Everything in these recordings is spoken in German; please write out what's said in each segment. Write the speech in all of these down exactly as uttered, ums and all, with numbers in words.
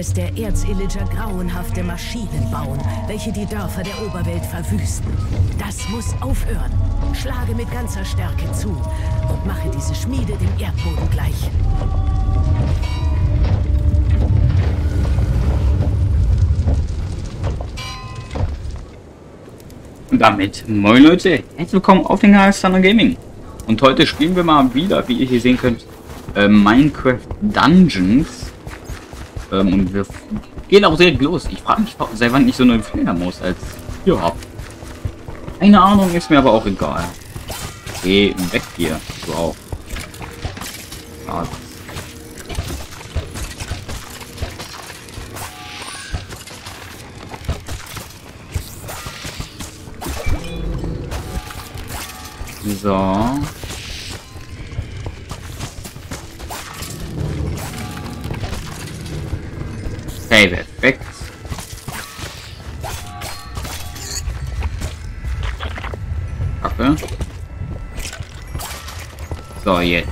lässt der Erzillager grauenhafte Maschinen bauen, welche die Dörfer der Oberwelt verwüsten. Das muss aufhören. Schlage mit ganzer Stärke zu und mache diese Schmiede dem Erdboden gleich. Und damit, moin Leute, herzlich willkommen auf den Kanal Thunder Gaming. Und heute spielen wir mal wieder, wie ihr hier sehen könnt, äh, Minecraft Dungeons. Ähm, und wir gehen auch direkt los. Ich frage mich, seit wann ich so eine Fledermaus als hier habe. Keine Ahnung, ist mir aber auch egal. Geh weg hier, du auch. Ja. So. Okay, perfekt. Kacke. So, jetzt.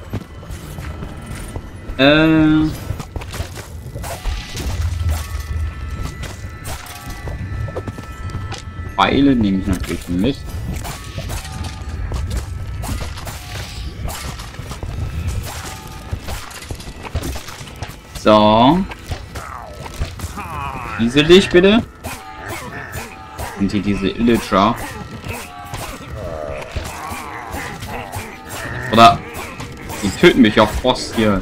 Äh. Pfeile nehme ich natürlich mit. So. Diese Licht bitte. Und hier diese Illager. Oder die töten mich auf Frost hier.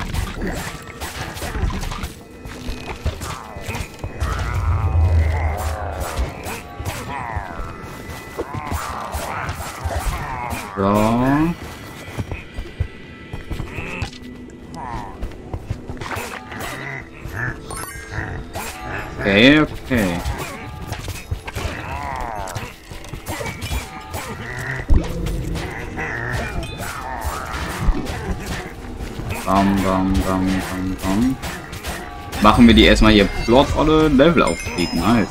So. Okay, okay. Bam, bam, bam, bam, bam. Machen wir die erstmal hier flott alle Level aufkriegen. Nice.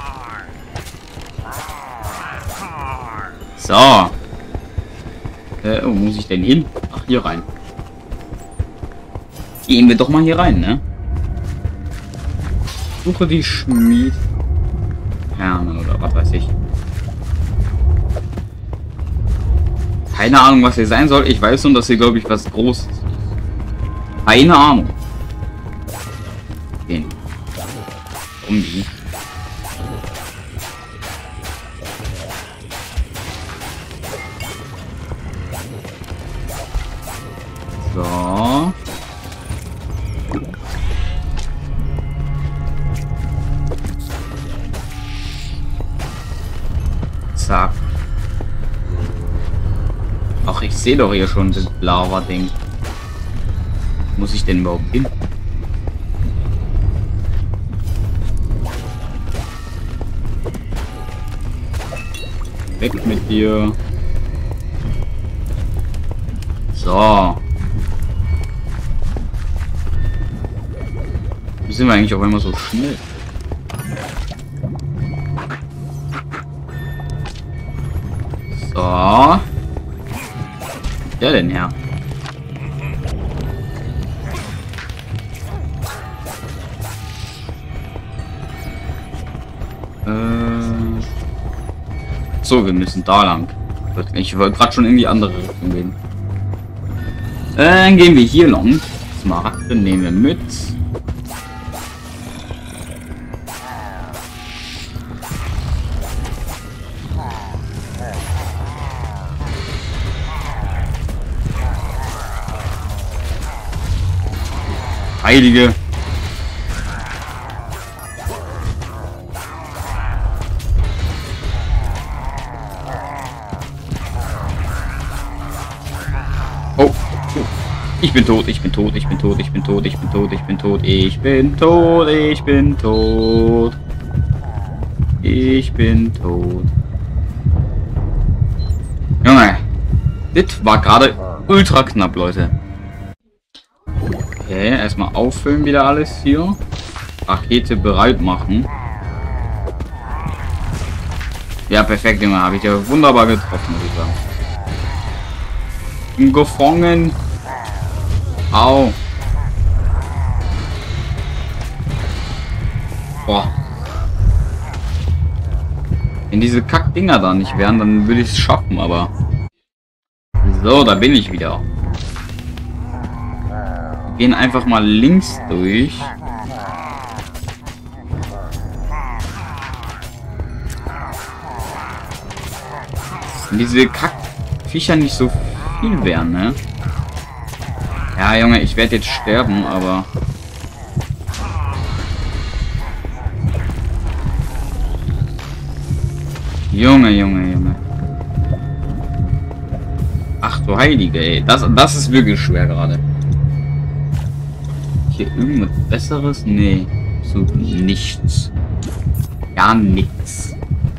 So. Äh, wo muss ich denn hin? Ach, hier rein. Gehen wir doch mal hier rein, ne? Suche die Schmied. Herren oder was weiß ich. Keine Ahnung, was hier sein soll. Ich weiß nur, dass hier, glaube ich, was Großes ist. Keine Ahnung. Den. Um die. So. Zack. Ach, ich sehe doch hier schon das Lava-Ding. Muss ich denn überhaupt hin? Weg mit dir. So. Wie sind wir eigentlich auch immer so schnell? So. Der denn her? Äh. So, wir müssen da lang. Ich wollte gerade schon in die andere Richtung gehen. Äh, dann gehen wir hier lang. Smaragde nehmen wir mit. Heilige. Oh. Ich bin tot, ich bin tot, ich bin tot, ich bin tot, ich bin tot, ich bin tot, ich bin tot, ich bin tot. Ich bin tot. Junge. Das war gerade ultra knapp, Leute. Okay, erstmal auffüllen wieder alles hier. Rakete bereit machen. Ja, perfekt, Junge. Habe ich ja wunderbar getroffen, muss ich sagen. Bin gefangen. Au. Boah. Wenn diese Kackdinger da nicht wären, dann würde ich es schaffen, aber... So, da bin ich wieder. Wir gehen einfach mal links durch. Wenn diese Kackviecher nicht so viel wären, ne? Ja, Junge, ich werde jetzt sterben, aber... Junge, Junge, Junge. Ach du Heilige, ey. Das, das ist wirklich schwer gerade. Hier irgendwas Besseres? Nee. So nichts. Gar nichts.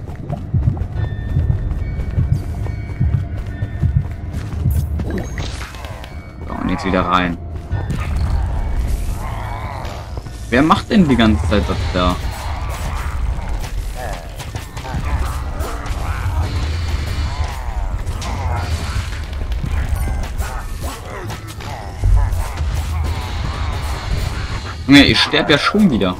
So, und jetzt wieder rein. Wer macht denn die ganze Zeit das da? Junge, ich sterbe ja schon wieder.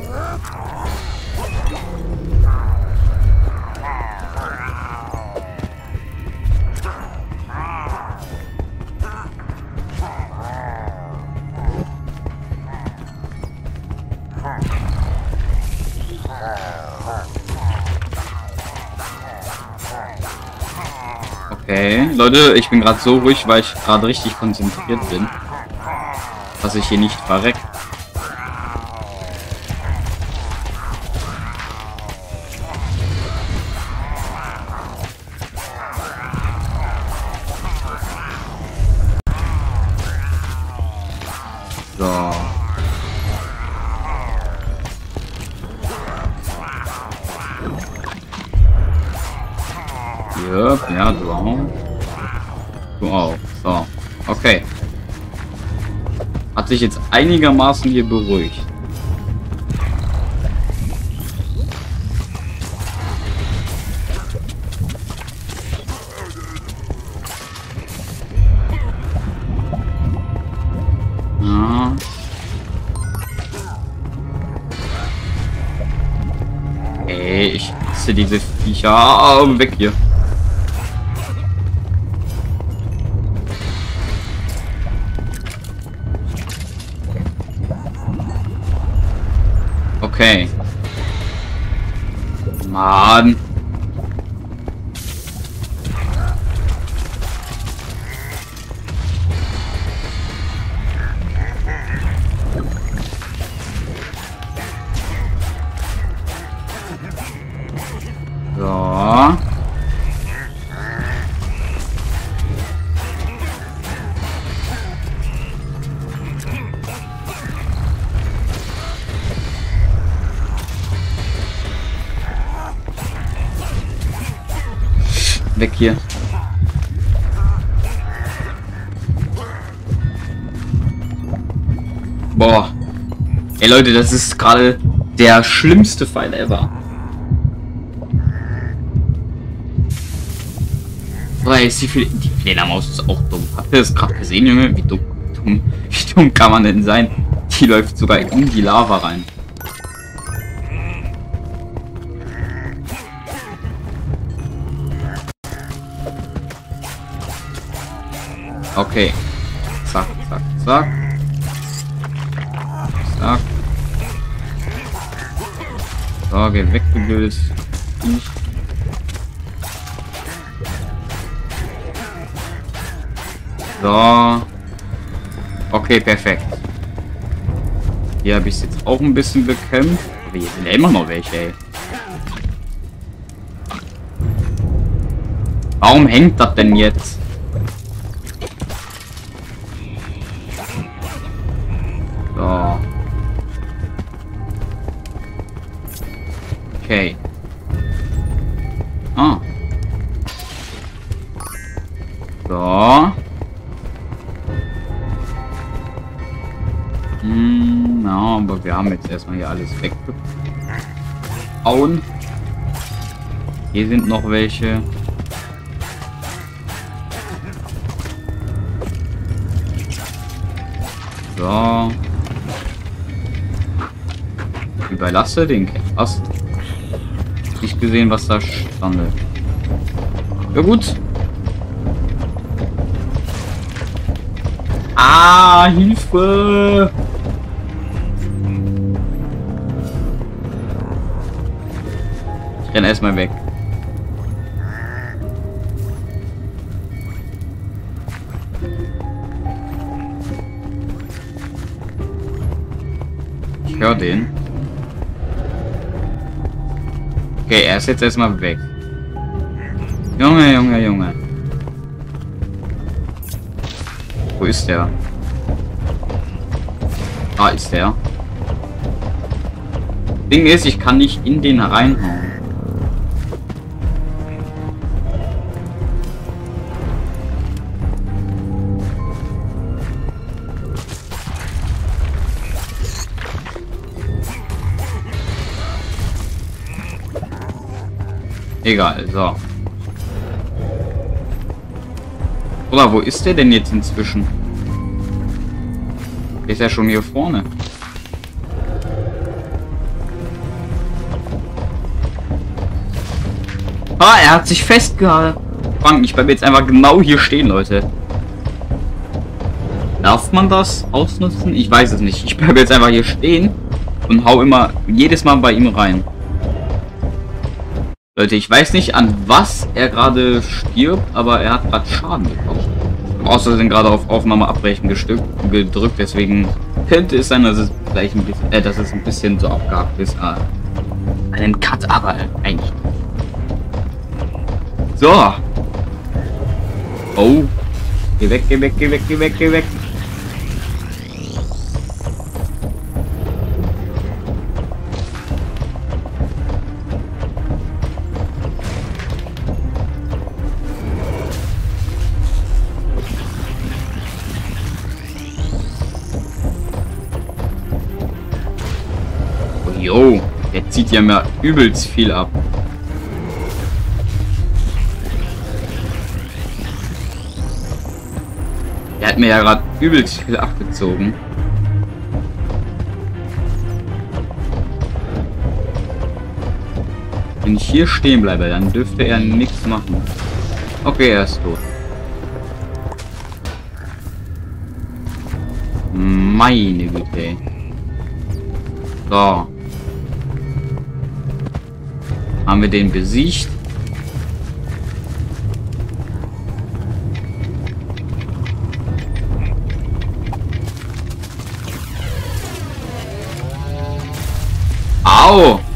Okay, Leute, ich bin gerade so ruhig, weil ich gerade richtig konzentriert bin, dass ich hier nicht verrecke. So. Yep, ja, du auch. Du auch. So. Okay. Hat sich jetzt einigermaßen hier beruhigt. Ja. Ey, ich hasse diese Viecher. Ah, weg hier. Okay. Mann. So. Weg hier. Boah. Ey Leute, das ist gerade der schlimmste Fight ever. Boah, ist die, die Fledermaus ist auch dumm. Habt ihr das gerade gesehen, Junge? Wie dumm, dumm, wie dumm kann man denn sein? Die läuft sogar in die Lava rein. Okay. Zack, zack, zack. Zack. So, geh weg, du blödes Viech. So. Okay, perfekt. Hier habe ich es jetzt auch ein bisschen bekämpft. Aber hier sind ja immer noch welche, ey. Warum hängt das denn jetzt? So. Okay. Ah. So. Hm, na, aber wir haben jetzt erstmal hier alles weggehauen. Hier sind noch welche. So. Überlasse den Ast. Nicht gesehen, was da stand. Ja gut. Ah, Hilfe! Ich renn erstmal weg. Ich höre den. Okay, er ist jetzt erstmal weg. Junge, Junge, Junge. Wo ist der? Da ist der. Ding ist, ich kann nicht in den reinhauen. Egal, so. Oder wo ist der denn jetzt inzwischen? Der ist ja schon hier vorne. Ah, er hat sich festgehalten. Ich bleibe jetzt einfach genau hier stehen, Leute. Darf man das ausnutzen? Ich weiß es nicht. Ich bleibe jetzt einfach hier stehen und hau immer jedes Mal bei ihm rein. Leute, ich weiß nicht, an was er gerade stirbt, aber er hat gerade Schaden bekommen. Außerdem gerade auf Aufnahme abbrechen gestückt, gedrückt, deswegen könnte es sein, dass es gleich ein bisschen, äh, dass es ein bisschen so abgehakt ist. Ah, einen Cut, aber eigentlich. So. Oh. Geh weg, geh weg, geh weg, geh weg, geh weg. Jo, der zieht ja mal übelst viel ab. Der hat mir ja gerade übelst viel abgezogen. Wenn ich hier stehen bleibe, dann dürfte er nichts machen. Okay, er ist tot. Meine Güte. So. Haben wir den besiegt? Au!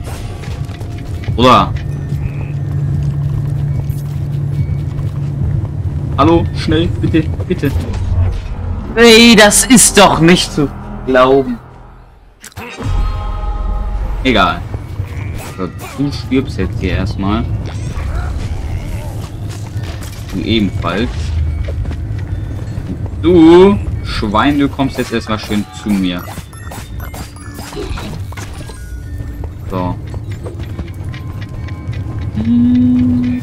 Oder? Hallo, schnell, bitte, bitte. Ey, das ist doch nicht zu glauben. Egal. So, du stirbst jetzt hier erstmal. Du ebenfalls. Du Schwein, du kommst jetzt erstmal schön zu mir. So. Hm.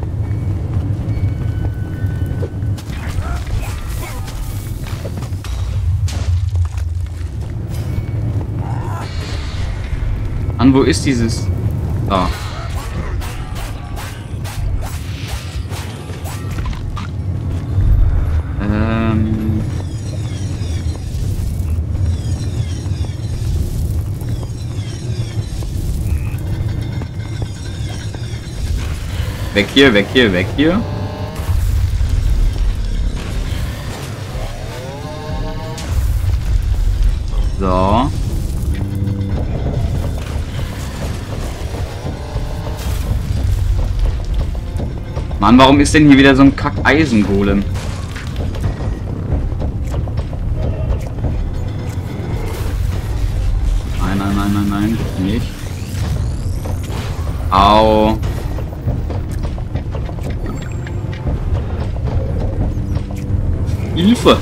An, wo ist dieses? Da. Ähm. Weg hier, weg hier, weg hier. So. Mann, warum ist denn hier wieder so ein Kack-Eisengolem? Nein, nein, nein, nein, nein, bitte nicht. Au. Hilfe!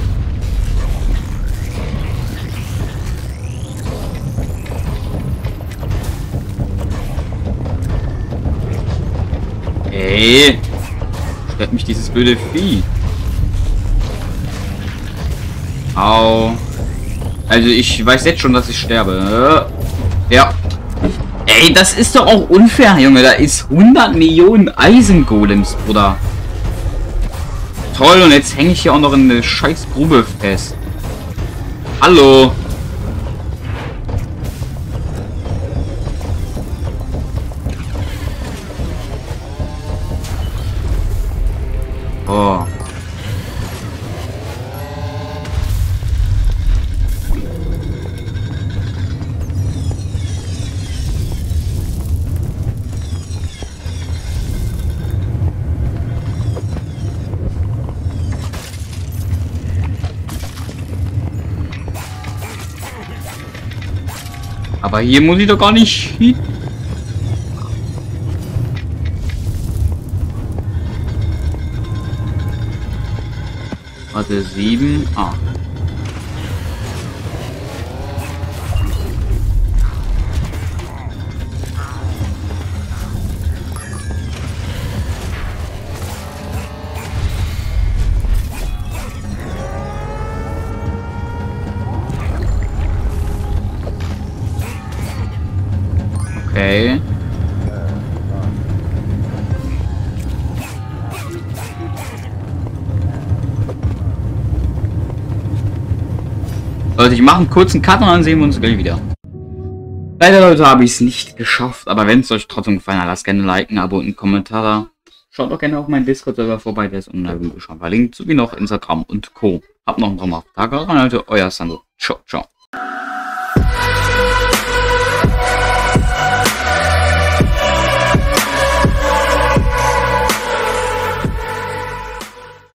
Ey! Stört mich dieses blöde Vieh. Au. Also ich weiß jetzt schon, dass ich sterbe. Ja. Ey, das ist doch auch unfair, Junge. Da ist hundert Millionen Eisengolems, Bruder. Toll, und jetzt hänge ich hier auch noch in eine scheiß Grube fest. Hallo. Oh. Aber hier muss ich doch gar nicht hin. Warte, sieben, acht. Okay. Leute, ich mache einen kurzen Cut und dann sehen wir uns gleich wieder. Leider, Leute, habe ich es nicht geschafft. Aber wenn es euch trotzdem gefallen hat, lasst gerne ein Like, ein Abo und einen Kommentar da. Schaut doch gerne auf meinen Discord-Server vorbei, der ist unten in der Video schon verlinkt. Sowie noch Instagram und Co. Habt noch einen traumhaften Tag. Leute, euer Sandro. Ciao, ciao.